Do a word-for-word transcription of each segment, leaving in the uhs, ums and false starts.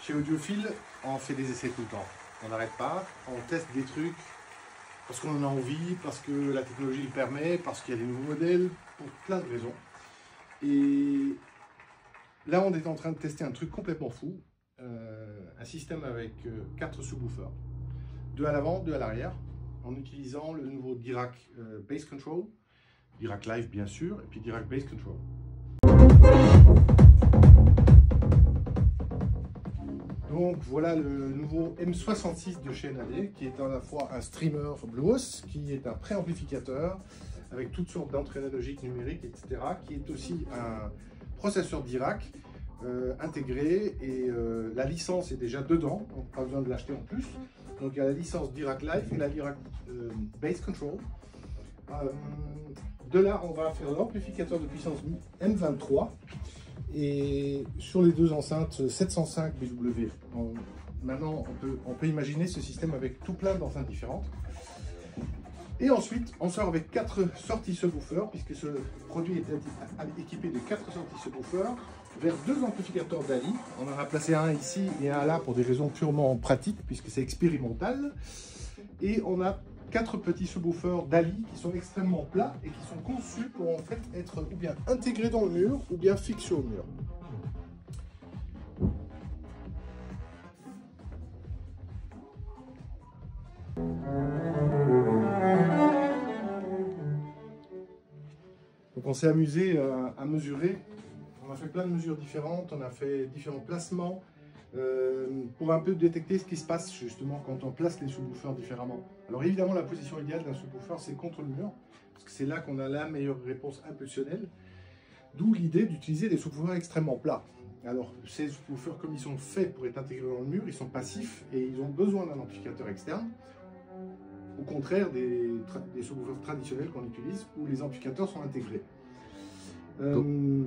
Chez Audiophile, on fait des essais tout le temps. On n'arrête pas, on teste des trucs parce qu'on en a envie, parce que la technologie le permet, parce qu'il y a des nouveaux modèles, pour plein de raisons. Et là, on est en train de tester un truc complètement fou, euh, un système avec euh, quatre sous-woofers, deux à l'avant, deux à l'arrière, en utilisant le nouveau Dirac euh, Bass Control, Dirac Live bien sûr, et puis Dirac Bass Control. Donc voilà le nouveau M soixante-six de chez N A D, qui est à la fois un streamer Bluos, qui est un préamplificateur avec toutes sortes d'entrées analogiques, numériques, et cetera, qui est aussi un processeur Dirac euh, intégré, et euh, la licence est déjà dedans, donc pas besoin de l'acheter en plus. Donc il y a la licence Dirac Live et la Dirac euh, Bass Control. Euh, de là, on va faire l'amplificateur de puissance M vingt-trois. Et sur les deux enceintes sept cent cinq B W. Maintenant, on peut, on peut imaginer ce système avec tout plein d'enceintes différentes. Et ensuite, on sort avec quatre sorties subwoofers, puisque ce produit est équipé de quatre sorties subwoofers, vers deux amplificateurs Dali. On en a placé un ici et un là pour des raisons purement pratiques, puisque c'est expérimental. Et on a quatre petits subwoofers Dali qui sont extrêmement plats et qui sont conçus pour en fait être ou bien intégrés dans le mur ou bien fixés au mur. Donc on s'est amusé à, à mesurer. On a fait plein de mesures différentes, on a fait différents placements. Euh, pour un peu détecter ce qui se passe justement quand on place les subwoofers différemment. Alors évidemment, la position idéale d'un subwoofer, c'est contre le mur, parce que c'est là qu'on a la meilleure réponse impulsionnelle, d'où l'idée d'utiliser des subwoofers extrêmement plats. Alors ces subwoofers, comme ils sont faits pour être intégrés dans le mur, ils sont passifs et ils ont besoin d'un amplificateur externe, au contraire des, des subwoofers traditionnels qu'on utilise, où les amplificateurs sont intégrés. Euh,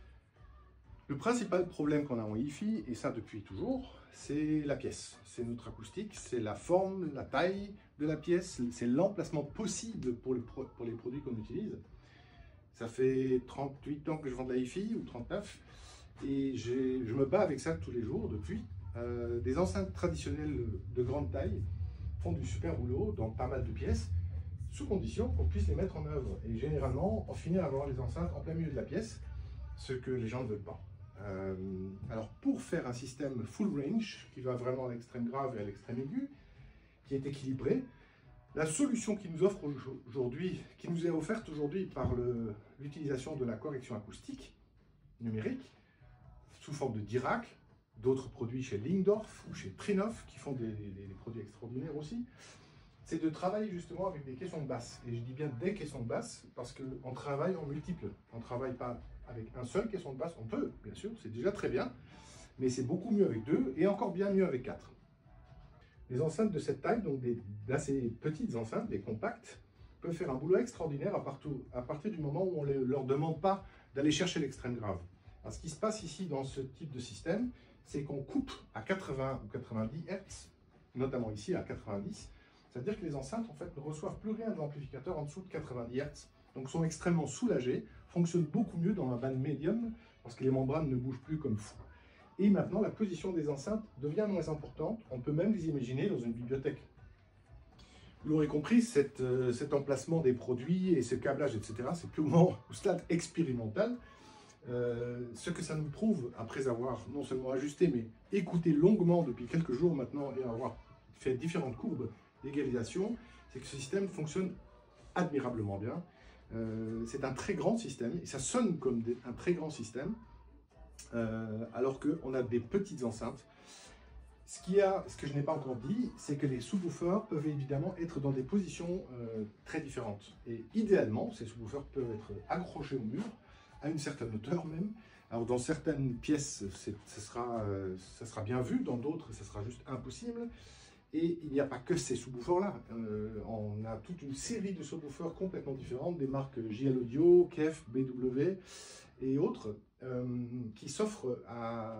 Le principal problème qu'on a en hi-fi, et ça depuis toujours, c'est la pièce. C'est notre acoustique, c'est la forme, la taille de la pièce, c'est l'emplacement possible pour, le pro pour les produits qu'on utilise. Ça fait trente-huit ans que je vends de la hi-fi, ou trente-neuf, et je me bats avec ça tous les jours depuis. Euh, des enceintes traditionnelles de grande taille font du super boulot dans pas mal de pièces, sous condition qu'on puisse les mettre en œuvre. Et généralement, on finit à avoir les enceintes en plein milieu de la pièce, ce que les gens ne veulent pas. Euh, alors pour faire un système full range qui va vraiment à l'extrême grave et à l'extrême aigu, qui est équilibré, la solution qui nous offre aujourd'hui, qui nous est offerte aujourd'hui par l'utilisation de la correction acoustique numérique sous forme de Dirac, d'autres produits chez Lingdorf ou chez Trinov qui font des, des, des produits extraordinaires aussi, c'est de travailler justement avec des caissons de basse. Et je dis bien des caissons de basse parce qu'on travaille en multiples, on ne travaille pas avec un seul caisson de basse, on peut, bien sûr, c'est déjà très bien, mais c'est beaucoup mieux avec deux, et encore bien mieux avec quatre. Les enceintes de cette taille, donc d'assez petites enceintes, des compactes, peuvent faire un boulot extraordinaire à, partout, à partir du moment où on ne leur demande pas d'aller chercher l'extrême grave. Alors, ce qui se passe ici dans ce type de système, c'est qu'on coupe à quatre-vingts ou quatre-vingt-dix hertz, notamment ici à quatre-vingt-dix, c'est-à-dire que les enceintes en fait, ne reçoivent plus rien de l'amplificateur en dessous de quatre-vingt-dix hertz, donc sont extrêmement soulagées, fonctionnent beaucoup mieux dans la bande médium parce que les membranes ne bougent plus comme fou. Et maintenant, la position des enceintes devient moins importante. On peut même les imaginer dans une bibliothèque. Vous l'aurez compris, cette, euh, cet emplacement des produits et ce câblage, et cetera, c'est purement au stade expérimental. Euh, ce que ça nous prouve, après avoir non seulement ajusté, mais écouté longuement depuis quelques jours maintenant et avoir fait différentes courbes d'égalisation, c'est que ce système fonctionne admirablement bien. Euh, c'est un très grand système et ça sonne comme des, un très grand système euh, alors qu'on a des petites enceintes. Ce, qu'il y a, ce que je n'ai pas encore dit, c'est que les subwoofers peuvent évidemment être dans des positions euh, très différentes. Et idéalement, ces subwoofers peuvent être accrochés au mur, à une certaine hauteur même. Alors dans certaines pièces, ça sera, euh, ça sera bien vu, dans d'autres, ça sera juste impossible. Et il n'y a pas que ces subwoofers-là. Euh, on a toute une série de subwoofers complètement différentes, des marques J L Audio, Kef, B W et autres, euh, qui s'offrent à,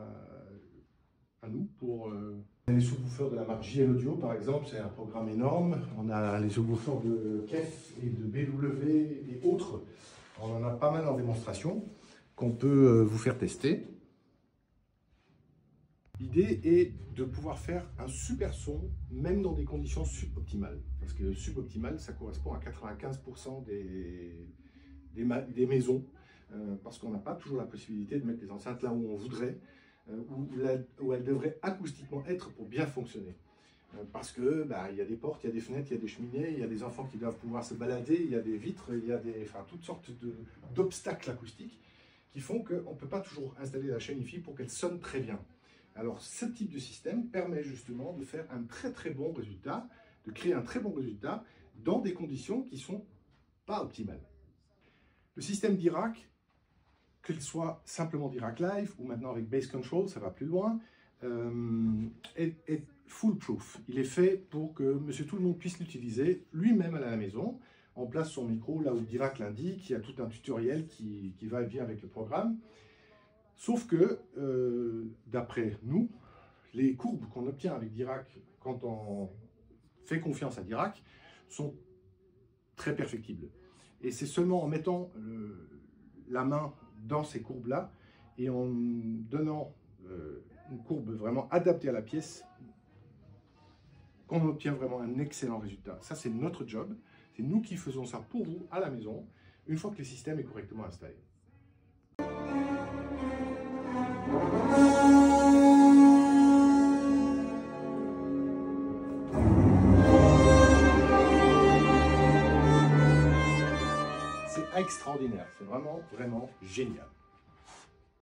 à nous pour... Euh, les subwoofers de la marque J L Audio, par exemple, c'est un programme énorme. On a les subwoofers de Kef et de B W et autres. On en a pas mal en démonstration qu'on peut vous faire tester. L'idée est de pouvoir faire un super son, même dans des conditions suboptimales. Parce que suboptimal, ça correspond à quatre-vingt-quinze pour cent des, des, des maisons, euh, parce qu'on n'a pas toujours la possibilité de mettre les enceintes là où on voudrait, euh, où, la, où elles devraient acoustiquement être pour bien fonctionner. Euh, parce que bah, y a des portes, il y a des fenêtres, il y a des cheminées, il y a des enfants qui doivent pouvoir se balader, il y a des vitres, il y a des, enfin, toutes sortes d'obstacles acoustiques qui font qu'on ne peut pas toujours installer la chaîne hi-fi pour qu'elle sonne très bien. Alors, ce type de système permet justement de faire un très très bon résultat, de créer un très bon résultat dans des conditions qui ne sont pas optimales. Le système Dirac, qu'il soit simplement Dirac Live ou maintenant avec Bass Control, ça va plus loin, euh, est, est foolproof. Il est fait pour que monsieur tout le monde puisse l'utiliser lui-même à la maison. On place son micro là où Dirac l'indique, il y a tout un tutoriel qui, qui va et vient avec le programme. Sauf que, euh, d'après nous, les courbes qu'on obtient avec Dirac quand on fait confiance à Dirac sont très perfectibles. Et c'est seulement en mettant le, la main dans ces courbes-là et en donnant euh, une courbe vraiment adaptée à la pièce qu'on obtient vraiment un excellent résultat. Ça, c'est notre job. C'est nous qui faisons ça pour vous à la maison, une fois que le système est correctement installé. C'est extraordinaire, c'est vraiment, vraiment génial.